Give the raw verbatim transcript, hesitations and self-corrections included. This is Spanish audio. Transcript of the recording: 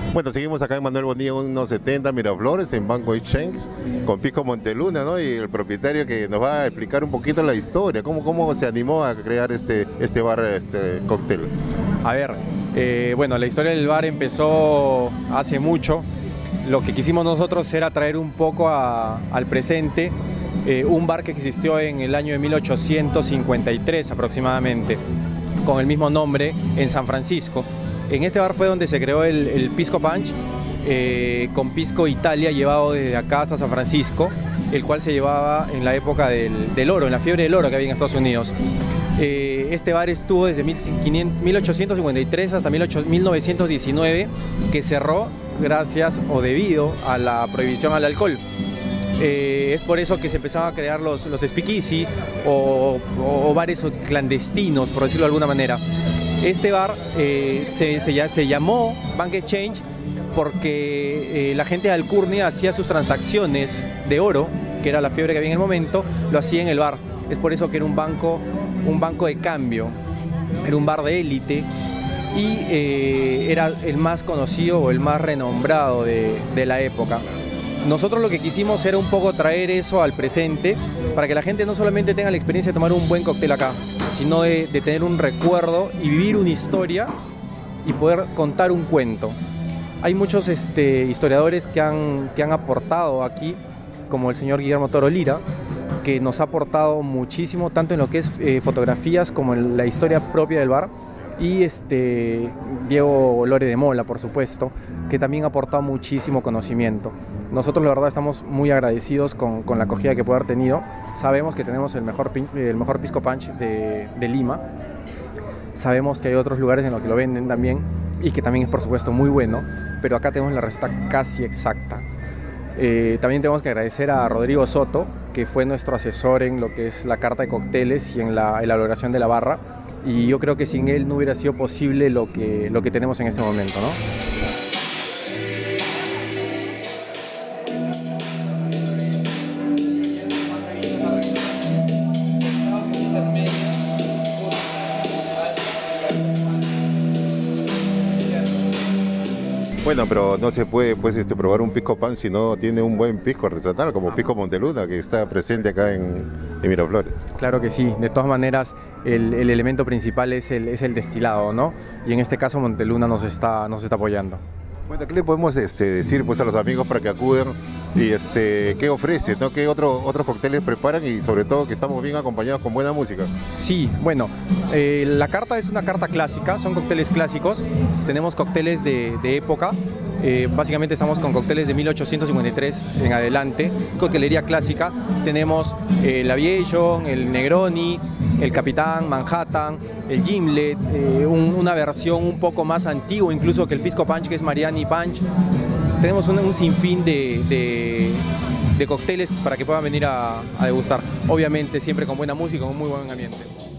Bueno, seguimos acá en Manuel Bonilla uno setenta Miraflores, en Banco Exchange, con Pisco Monteluna, ¿no? Y el propietario que nos va a explicar un poquito la historia, cómo, cómo se animó a crear este, este bar, este cóctel. A ver, eh, bueno, la historia del bar empezó hace mucho. Lo que quisimos nosotros era traer un poco a, al presente eh, un bar que existió en el año de mil ochocientos cincuenta y tres aproximadamente, con el mismo nombre en San Francisco. En este bar fue donde se creó el, el Pisco Punch, eh, con Pisco Italia llevado desde acá hasta San Francisco, el cual se llevaba en la época del, del oro, en la fiebre del oro que había en Estados Unidos. Eh, este bar estuvo desde mil ochocientos cincuenta y tres hasta mil novecientos diecinueve, que cerró gracias o debido a la prohibición al alcohol. Eh, es por eso que se empezaban a crear los, los speakeasy o, o, o bares clandestinos, por decirlo de alguna manera. Este bar eh, se, se, se llamó Bank Exchange porque eh, la gente de Alcurnia hacía sus transacciones de oro, que era la fiebre que había en el momento, lo hacía en el bar. Es por eso que era un banco, un banco de cambio, era un bar de élite y eh, era el más conocido o el más renombrado de, de la época. Nosotros lo que quisimos era un poco traer eso al presente para que la gente no solamente tenga la experiencia de tomar un buen cóctel acá, sino de, de tener un recuerdo y vivir una historia y poder contar un cuento. Hay muchos este, historiadores que han, que han aportado aquí, como el señor Guillermo Toro Lira, que nos ha aportado muchísimo, tanto en lo que es eh, fotografías como en la historia propia del bar, y este, Diego Lore de Mola, por supuesto, que también ha aportado muchísimo conocimiento. Nosotros, la verdad, estamos muy agradecidos con, con la acogida que puede haber tenido. Sabemos que tenemos el mejor, el mejor Pisco Punch de, de Lima. Sabemos que hay otros lugares en los que lo venden también y que también es, por supuesto, muy bueno, pero acá tenemos la receta casi exacta. Eh, también tenemos que agradecer a Rodrigo Soto, que fue nuestro asesor en lo que es la carta de cócteles y en la elaboración de la barra. Y yo creo que sin él no hubiera sido posible lo que, lo que tenemos en este momento, ¿no? Bueno, pero no se puede pues, este, probar un Pisco Punch si no tiene un buen pisco artesanal como Pisco Monteluna, que está presente acá en, en Miraflores. Claro que sí, de todas maneras el, el elemento principal es el, es el destilado, ¿no? Y en este caso Monteluna nos está, nos está apoyando. Bueno, ¿qué le podemos este, decir pues, a los amigos para que acudan y este, qué ofrece, ¿no? qué otro, otros cócteles preparan y sobre todo que estamos bien acompañados con buena música? Sí, bueno, eh, la carta es una carta clásica, son cócteles clásicos, tenemos cócteles de, de época, eh, básicamente estamos con cócteles de mil ochocientos cincuenta y tres en adelante, coctelería clásica, tenemos eh, el Aviation, el Negroni, el Capitán, Manhattan, el Gimlet, eh, un, una versión un poco más antigua incluso que el Pisco Punch, que es Mariani Punch. Tenemos un, un sinfín de, de, de cócteles para que puedan venir a, a degustar, obviamente siempre con buena música, con muy buen ambiente.